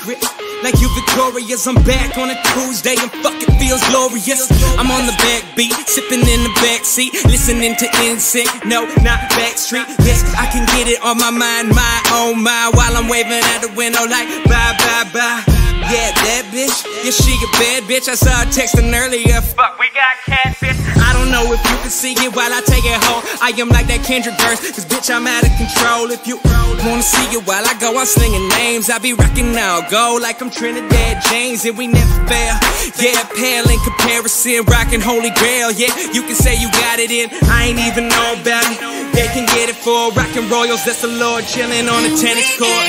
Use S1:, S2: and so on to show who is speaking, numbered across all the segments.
S1: secret. Like you victorious, I'm back on a Tuesday and fucking feels glorious. I'm on the backbeat, sipping in the backseat, listening to NSYNC, no, not Backstreet. Yes, I can get it on my mind, my own mind, while I'm waving out the window like bye, bye, bye. Yeah, that bitch, yeah, she a bad bitch. I saw her texting earlier, fuck, we got catfish. I don't know if you can see it while I take it home. I am like that Kendrick verse, cause bitch, I'm out of control. If you wanna see it while I go, I'm slinging names. I be rocking now, go like I'm Trinidad James, and we never fail. Yeah, pale in comparison, rocking Holy Grail. Yeah, you can say you got it in, I ain't even know about it. They can get it for rockin' royals, that's the Lord chillin' on the tennis court.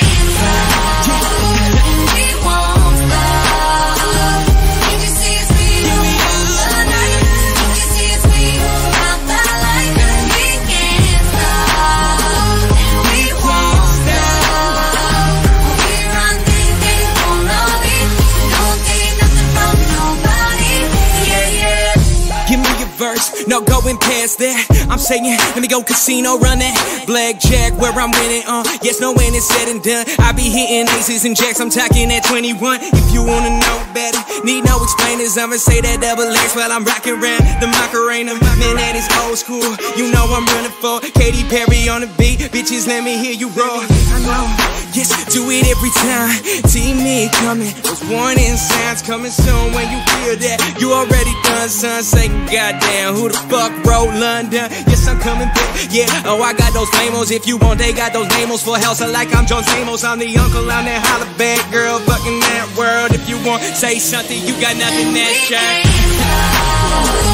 S1: No going past that, I'm saying, let me go casino, run that blackjack where I'm winning, yes, no, when it's said and done, I be hitting aces and jacks, I'm talking at 21, if you wanna know better, need no explainers, I'ma say that double X while I'm rocking around the Macarena, man, that is old school, you know I'm running for Katy Perry on the beat, bitches, let me hear you roar, I know, yes, do it every time, team me coming, those warning signs coming soon, when you feel that, you already done, son, say goddamn, who the fuck wrote London? Yes, I'm coming back. Yeah, oh, I got those lamos. If you want, they got those lamos for house. Like I'm John Samos. I'm the uncle. I'm that holla bad girl. Fucking that world. If you want, say something. You got nothing that shine.